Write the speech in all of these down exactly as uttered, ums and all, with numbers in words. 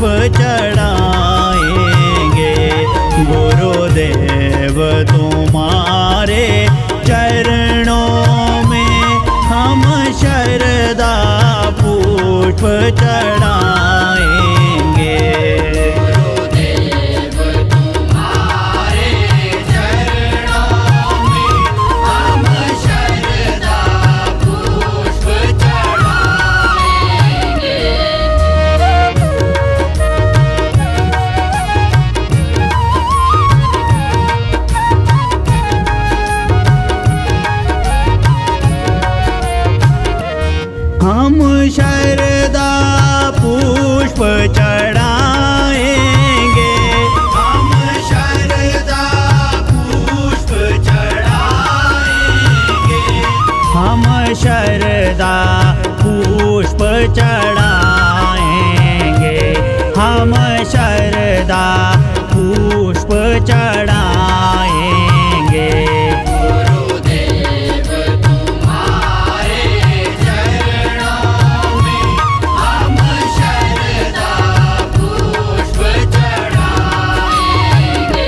चढ़ाएंगे। गुरुदेव तुम्हारे चरणों में हम शरदा पुष्प चढ़ाएंगे। गुरुदेव तुम्हारे चरणों में हम शरदा पुष्प चढ़ाएंगे। हम शरदा पुष्प चढ़ाएंगे। हम शरदा पुष्प चढ़ाएंगे। हम शरदा पुष्प चढ़ाएंगे। हम शरदा पुष्प चढ़ाएंगे। गुरुदेव तुम्हारे चरणों में हम शरदा पुष्प चढ़ाएंगे।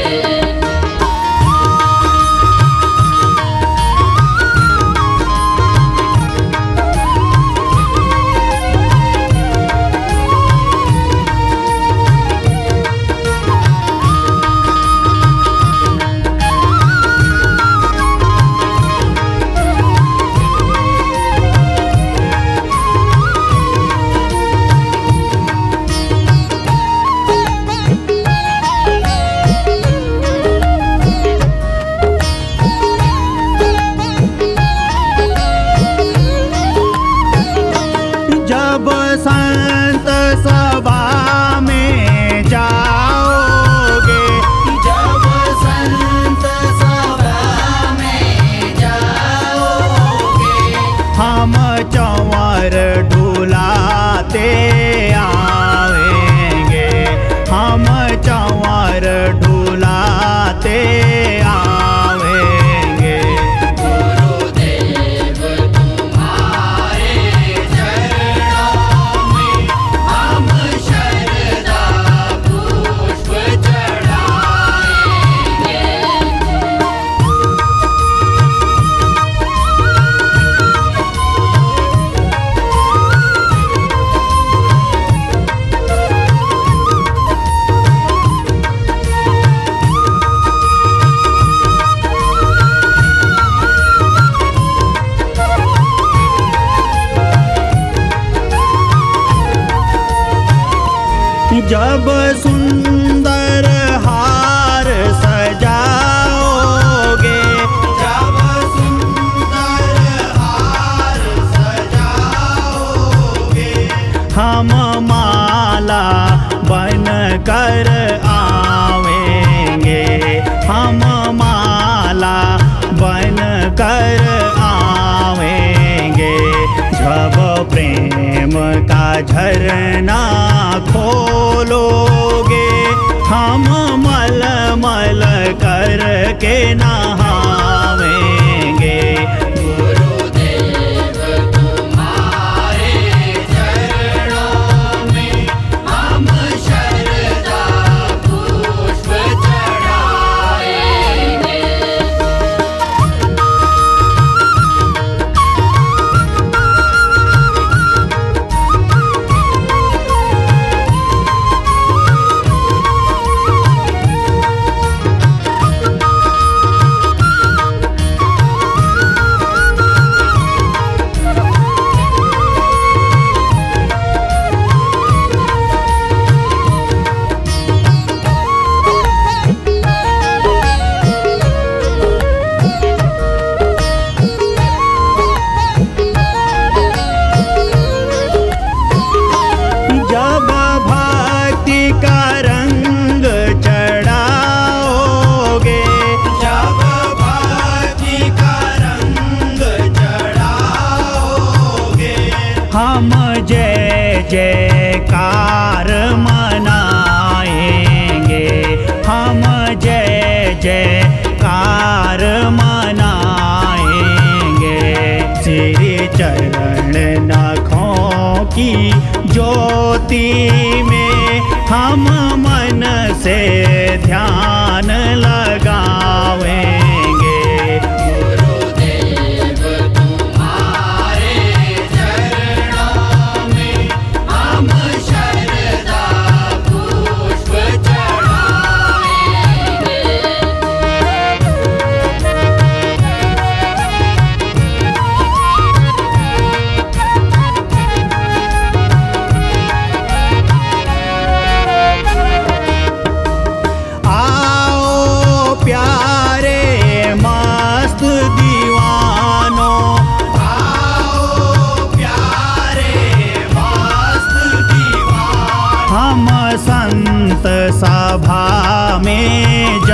जब संत सभा में जाओगे। जब संत सभा में जाओगे। हम चंवर ढुलाते आवेंगे। हम चंवर ढुलाते आवेंगे। गुरुदेव तुम्हारे चरणों में हम शरदा पुष्प चढ़ाएंगे। जब सुंदर हार सजाओगे। जब सुंदर हार सजाओगे। हम माला बन कर आवेंगे। हम माला बन कर आवेंगे। जब प्रेम का झरना खोलोगे। हम मल मल करके नहावेंगे। गुरुदेव तुम्हारे चरणों में हम शरदा पुष्प चढ़ाएंगे। जयकार मनाएंगे, हम जय जयकार मनाएंगे। श्री चरण नखों की ज्योति में सभा में